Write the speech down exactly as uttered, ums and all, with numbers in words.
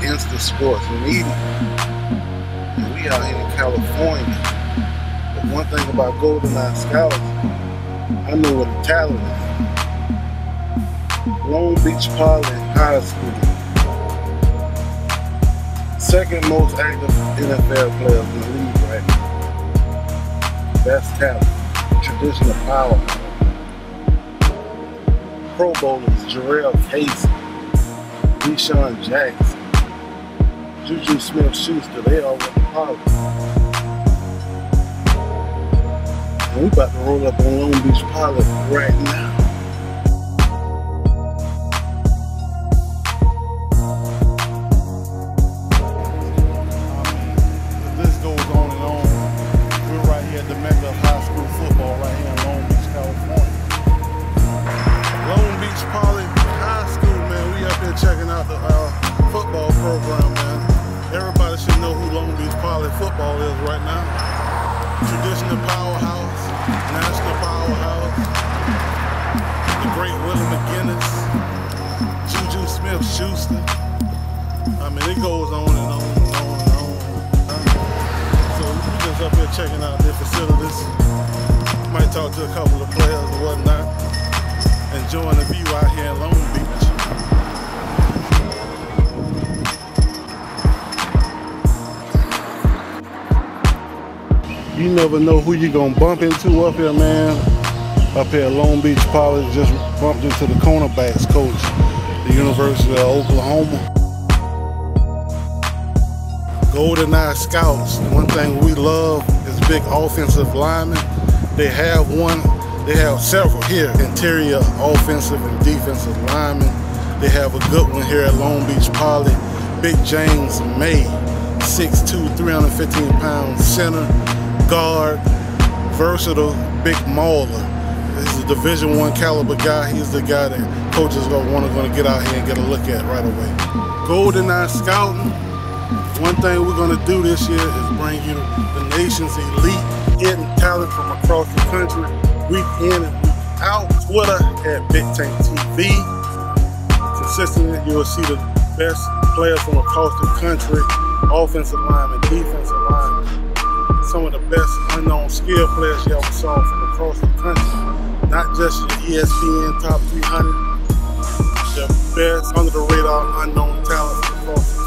instant sports. We need it. And we out here in California. But one thing about GoldenEye Scouts, I know what the talent is. Long Beach Poly High School. Second most active N F L players in the league right now. Best talent. Traditional power. Pro Bowlers, Jarrell Casey, Deshaun Jackson, Juju Smith-Schuster, they all went to college. And we about to roll up on Long Beach Poly right now. Checking out the uh, football program, man. Everybody should know who Long Beach Poly football is right now. Traditional powerhouse, national powerhouse, the great Willie McGinnis, Juju Smith-Schuster. I mean, it goes on and on and on and on. So we're just up here checking out their facilities. Might talk to a couple of players and whatnot. Enjoying the view out here in Long Beach. You never know who you're gonna bump into up here, man. Up here at Long Beach Poly, just bumped into the cornerbacks coach, the University of Oklahoma. GoldenEye Scouts, one thing we love is big offensive linemen. They have one, they have several here, interior offensive and defensive linemen. They have a good one here at Long Beach Poly, Big James May, six two, three hundred fifteen pound center. Guard, versatile, big mauler. He's a Division One caliber guy. He's the guy that coaches are gonna want to gonna get out here and get a look at right away. GoldenEye Scouting. One thing we're gonna do this year is bring you the nation's elite hidden talent from across the country, week in and week out. Twitter at Big Tank T V. Consistently, you'll see the best players from across the country, offensive linemen, defensive linemen. Some of the best unknown skill players you ever saw from across the country. Not just your E S P N Top three hundred, the best under the radar unknown talent from across the country.